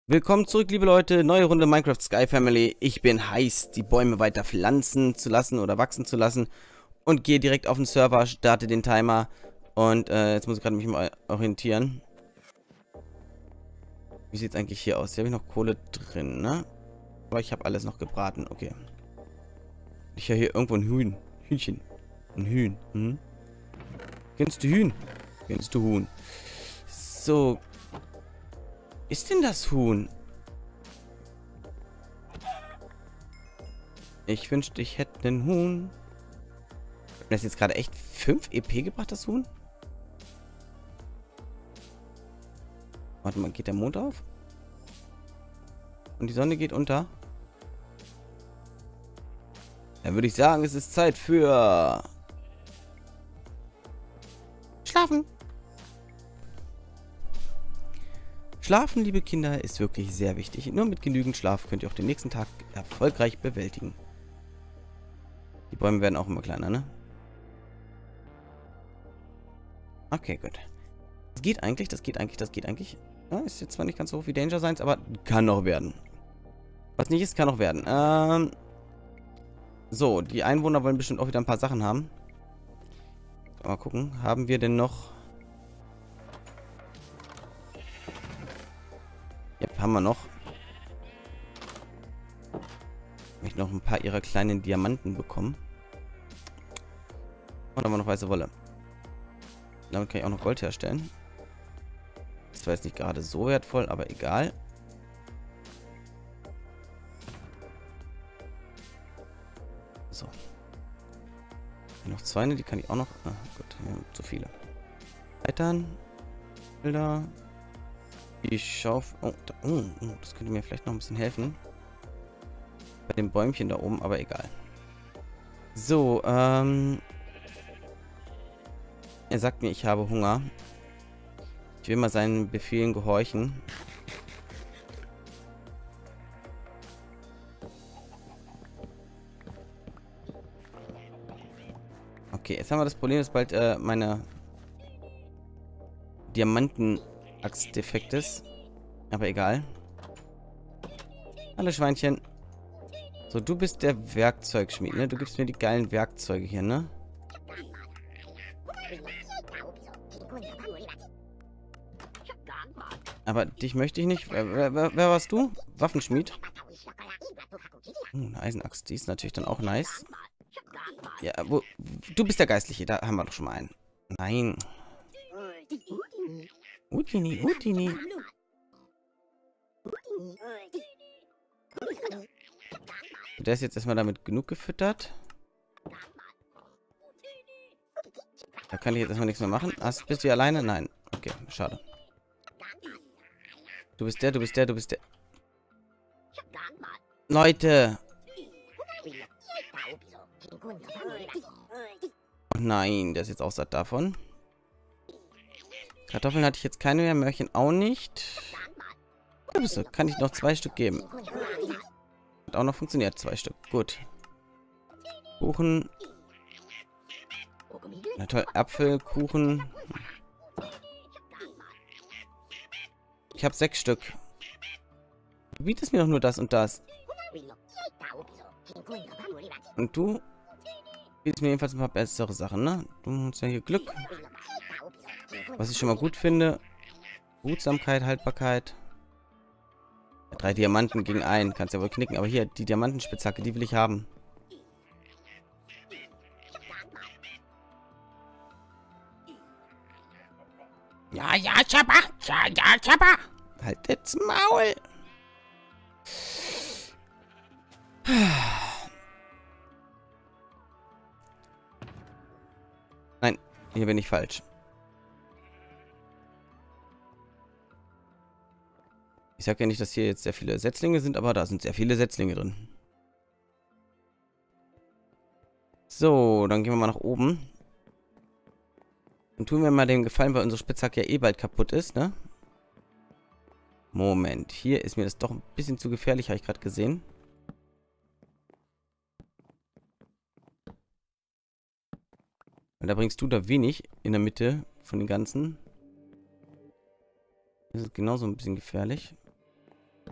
Willkommen zurück, liebe Leute. Neue Runde Minecraft Sky Family. Ich bin heiß, die Bäume weiter pflanzen zu lassen oder wachsen zu lassen. Und gehe direkt auf den Server, starte den Timer. Und jetzt muss ich gerade mich mal orientieren. Wie sieht es eigentlich hier aus? Hier habe ich noch Kohle drin, ne? Aber ich habe alles noch gebraten, okay. Ich höre hier irgendwo ein Huhn. Hühnchen. Ein Hühn. Hm? Kennst du Hühn? Kennst du Huhn? So. Ist denn das Huhn? Ich wünschte, ich hätte einen Huhn. Hat das jetzt gerade echt 5 EP gebracht, das Huhn? Warte mal, geht der Mond auf? Und die Sonne geht unter? Dann würde ich sagen, es ist Zeit für... Schlafen! Schlafen, liebe Kinder, ist wirklich sehr wichtig. Nur mit genügend Schlaf könnt ihr auch den nächsten Tag erfolgreich bewältigen. Die Bäume werden auch immer kleiner, ne? Okay, gut. Das geht eigentlich, das geht eigentlich, das geht eigentlich. Ja, ist jetzt zwar nicht ganz so hoch wie Danger Science, aber kann noch werden. Was nicht ist, kann noch werden. So, die Einwohner wollen bestimmt auch wieder ein paar Sachen haben. Mal gucken, haben wir denn noch... Ja, haben wir noch. Ich möchte noch ein paar ihrer kleinen Diamanten bekommen. Und haben wir noch weiße Wolle. Damit kann ich auch noch Gold herstellen. Das war jetzt nicht gerade so wertvoll, aber egal. So. Hier noch zwei, die kann ich auch noch... Ah, gut, wir haben zu viele. Leitern. Bilder. Die Schaufel... Oh, das könnte mir vielleicht noch ein bisschen helfen. Bei dem Bäumchen da oben, aber egal. So, er sagt mir, ich habe Hunger. Ich will mal seinen Befehlen gehorchen. Okay, jetzt haben wir das Problem, dass bald meine Diamanten-Axt defekt ist. Aber egal. Hallo Schweinchen. So, du bist der Werkzeugschmied, ne? Du gibst mir die geilen Werkzeuge hier, ne? Aber dich möchte ich nicht. Wer warst du? Waffenschmied? Eine Eisenaxt, die ist natürlich dann auch nice. Ja, du bist der Geistliche, da haben wir doch schon mal einen. Nein. Utini, Utini. Der ist jetzt erstmal damit genug gefüttert. Da kann ich jetzt erstmal nichts mehr machen. Bist du hier alleine? Nein. Okay, schade. Du bist der, du bist der, du bist der. Leute! Oh nein, der ist jetzt auch satt davon. Kartoffeln hatte ich jetzt keine mehr, Möhrchen auch nicht. Kann ich noch 2 Stück geben. Hat auch noch funktioniert, 2 Stück. Gut. Kuchen. Na toll, Apfel, Kuchen. Ich habe 6 Stück. Du bietest mir doch nur das und das. Und du bietest mir jedenfalls ein paar bessere Sachen, ne? Du hast ja hier Glück. Was ich schon mal gut finde. Behutsamkeit, Haltbarkeit. 3 Diamanten gegen einen. Kannst ja wohl knicken. Aber hier, die Diamantenspitzhacke, die will ich haben. Ja, ja, Chappa. Ja, ja, Chappa. Halt jetzt Maul. Nein, hier bin ich falsch. Ich sage ja nicht, dass hier jetzt sehr viele Setzlinge sind, aber da sind sehr viele Setzlinge drin. So, dann gehen wir mal nach oben. Und tun wir mal den Gefallen, weil unsere Spitzhacke ja eh bald kaputt ist, ne? Moment, hier ist mir das doch ein bisschen zu gefährlich, habe ich gerade gesehen. Weil da bringst du da wenig in der Mitte von den ganzen. Das ist genauso ein bisschen gefährlich.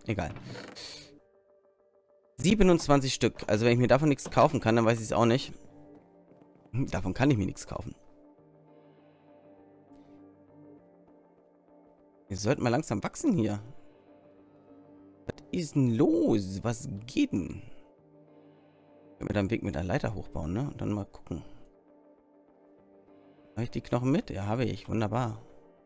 Egal. 27 Stück. Also wenn ich mir davon nichts kaufen kann, dann weiß ich es auch nicht. Davon kann ich mir nichts kaufen. Wir sollten mal langsam wachsen hier. Was ist denn los? Was geht denn? Können wir da einen Weg mit einer Leiter hochbauen, ne? Und dann mal gucken. Habe ich die Knochen mit? Ja, habe ich. Wunderbar.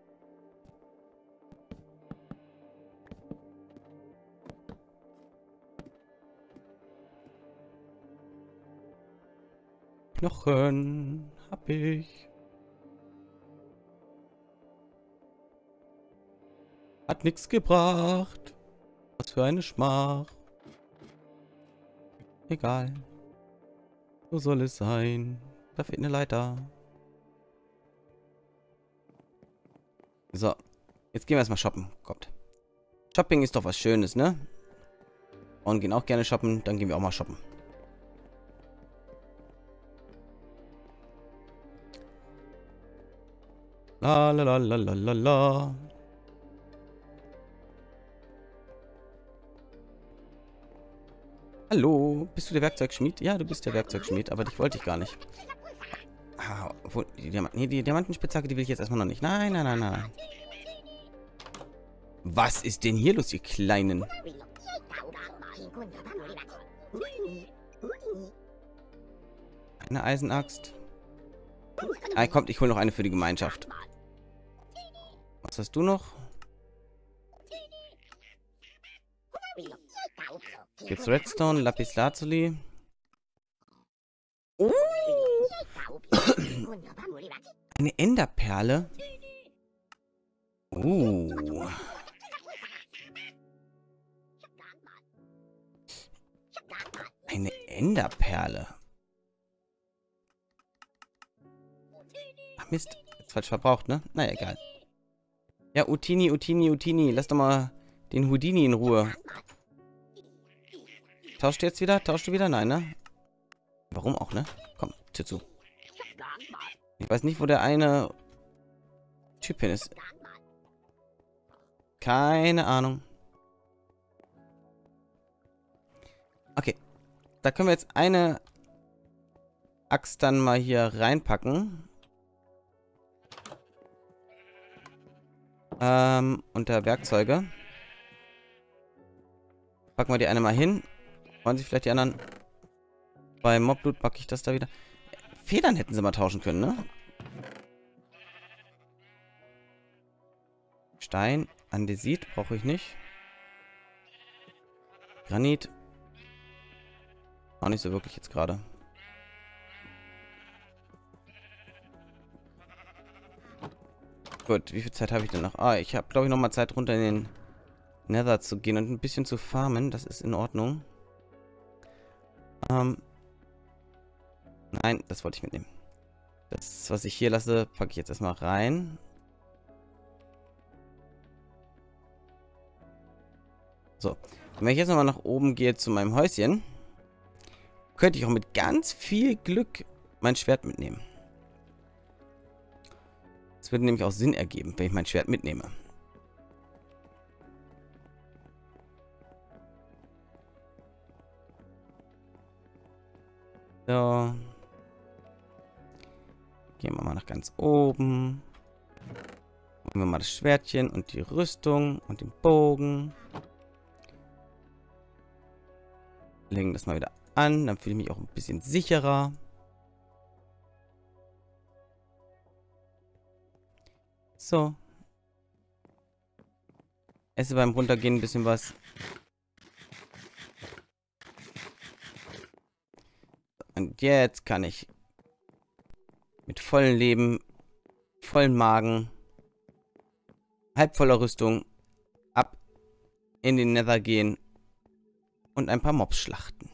Knochen hab ich. Hat nichts gebracht. Was für eine Schmach. Egal. So soll es sein. Da fehlt eine Leiter. So. Jetzt gehen wir erstmal shoppen. Kommt. Shopping ist doch was Schönes, ne? Und gehen auch gerne shoppen. Dann gehen wir auch mal shoppen. La la la la la la la. Hallo, bist du der Werkzeugschmied? Ja, du bist der Werkzeugschmied, aber dich wollte ich gar nicht. Ah, obwohl, die Diamantenspitzhacke, die will ich jetzt erstmal noch nicht. Nein, nein, nein, nein. Was ist denn hier los, ihr Kleinen? Eine Eisenaxt. Ah, kommt, ich hole noch eine für die Gemeinschaft. Was hast du noch? Gibt's Redstone, Lapis Lazuli. Oh. Eine Enderperle. Eine Enderperle. Ach Mist. Jetzt falsch verbraucht, ne? Naja, egal. Ja, Utini, Utini, Utini. Lass doch mal den Houdini in Ruhe. Tauscht du jetzt wieder? Tauscht du wieder? Nein, ne? Warum auch, ne? Komm, Tür zu. Ich weiß nicht, wo der eine Typ hin ist. Keine Ahnung. Okay. Da können wir jetzt eine Axt dann mal hier reinpacken. Unter Werkzeuge. Packen wir die eine mal hin. Wollen sich vielleicht die anderen... Bei Mobblut packe ich das da wieder. Federn hätten sie mal tauschen können, ne? Stein. Andesit brauche ich nicht. Granit. Auch nicht so wirklich jetzt gerade. Gut, wie viel Zeit habe ich denn noch? Ah, ich habe, glaube ich, noch mal Zeit, runter in den Nether zu gehen und ein bisschen zu farmen. Das ist in Ordnung. Nein, das wollte ich mitnehmen. Das, was ich hier lasse, packe ich jetzt erstmal rein. So. Und wenn ich jetzt nochmal nach oben gehe zu meinem Häuschen, könnte ich auch mit ganz viel Glück mein Schwert mitnehmen. Das würde nämlich auch Sinn ergeben, wenn ich mein Schwert mitnehme. So. Gehen wir mal nach ganz oben. Holen wir mal das Schwertchen und die Rüstung und den Bogen. Legen das mal wieder an. Dann fühle ich mich auch ein bisschen sicherer. So. Esse beim Runtergehen ein bisschen was. Und jetzt kann ich mit vollem Leben, vollen Magen, halb voller Rüstung ab in den Nether gehen und ein paar Mobs schlachten.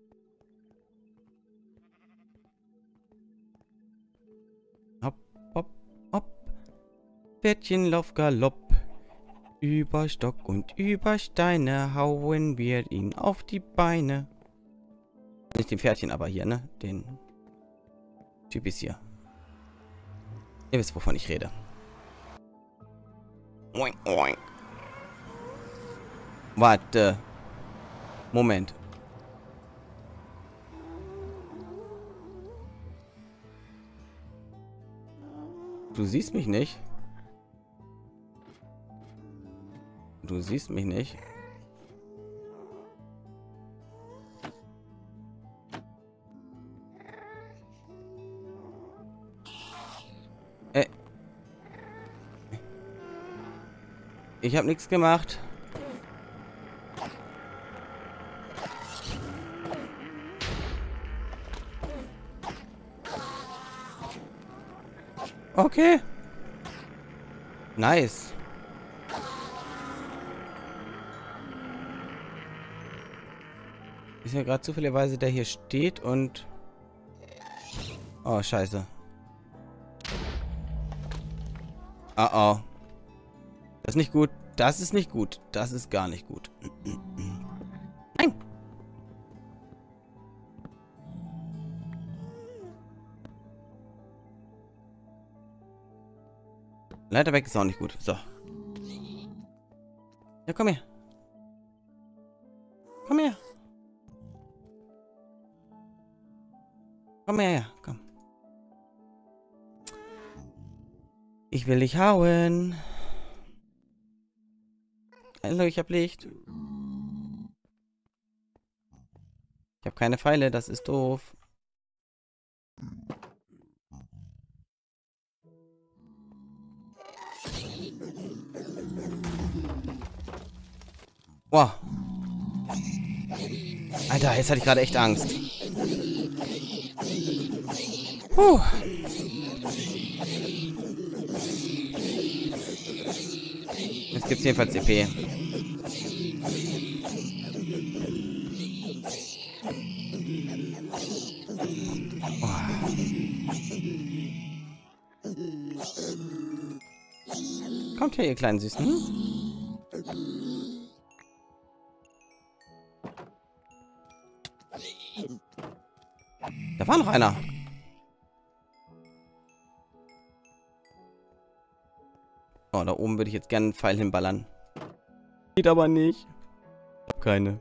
Hopp, hopp, hopp. Pferdchen, lauf, galopp. Über Stock und über Steine hauen wir ihn auf die Beine. Nicht den Pferdchen, aber hier, ne? Den Typ ist hier. Ihr wisst, wovon ich rede. Oink, oink. Warte. Moment. Du siehst mich nicht. Du siehst mich nicht. Ich habe nichts gemacht. Okay. Nice. Ist ja gerade zufälligerweise der hier steht und... Oh, scheiße. Oh, oh. Das ist nicht gut. Das ist nicht gut. Das ist gar nicht gut. Nein. Leiter weg ist auch nicht gut. So. Ja, komm her. Komm her. Komm her, komm. Ich will dich hauen. Hallo, ich hab Licht. Ich habe keine Pfeile, das ist doof. Wow. Alter, jetzt hatte ich gerade echt Angst. Puh. Jetzt gibt's jedenfalls EP. Kommt her, ihr kleinen Süßen. Da war noch einer. Oh, da oben würde ich jetzt gerne einen Pfeil hinballern. Geht aber nicht. Ich hab keine.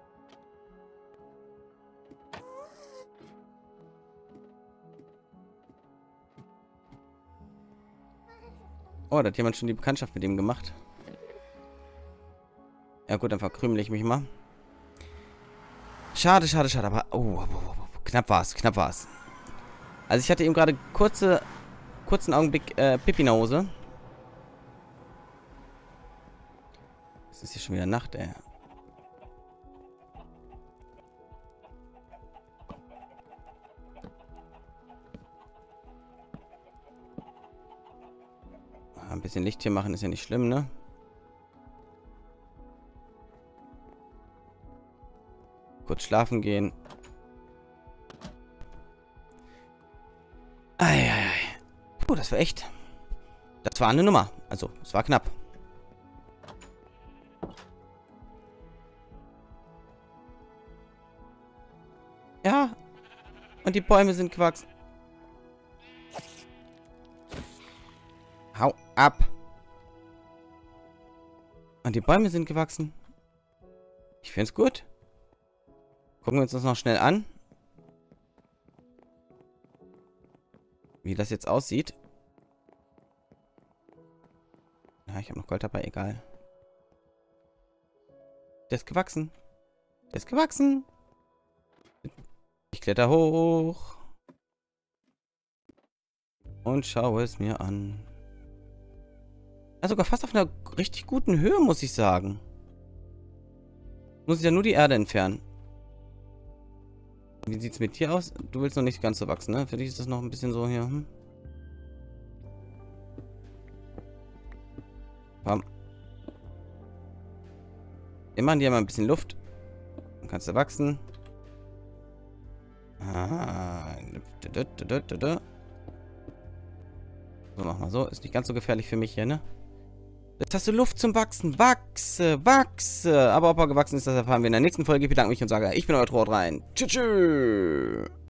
Oh, da hat jemand schon die Bekanntschaft mit ihm gemacht. Ja gut, dann verkrümel ich mich mal. Schade, schade, schade, aber... Oh, knapp war's, knapp war's. Also ich hatte eben gerade kurzen Augenblick Pipi in der Hose. Es ist hier schon wieder Nacht, ey. Ein bisschen Licht hier machen ist ja nicht schlimm, ne? Kurz schlafen gehen. Eieiei. Puh, das war echt... Das war eine Nummer. Also, es war knapp. Ja. Und die Bäume sind gewachsen. Hau ab. Und die Bäume sind gewachsen. Ich finde es gut. Gucken wir uns das noch schnell an. Wie das jetzt aussieht. Ja, ich habe noch Gold dabei, egal. Der ist gewachsen. Der ist gewachsen. Ich kletter hoch. Und schaue es mir an. Ja, sogar fast auf einer richtig guten Höhe, muss ich sagen. Muss ich ja nur die Erde entfernen. Wie sieht es mit dir aus? Du willst noch nicht ganz so wachsen, ne? Für dich ist das noch ein bisschen so hier. Hm? Komm. Wir machen dir mal ein bisschen Luft. Dann kannst du wachsen. Ah. So, mach mal so. Ist nicht ganz so gefährlich für mich hier, ne? Jetzt hast du Luft zum Wachsen. Wachse, wachse. Aber ob er gewachsen ist, das erfahren wir in der nächsten Folge. Ich bedanke mich und sage, ich bin euer Trotrein. Tschüss.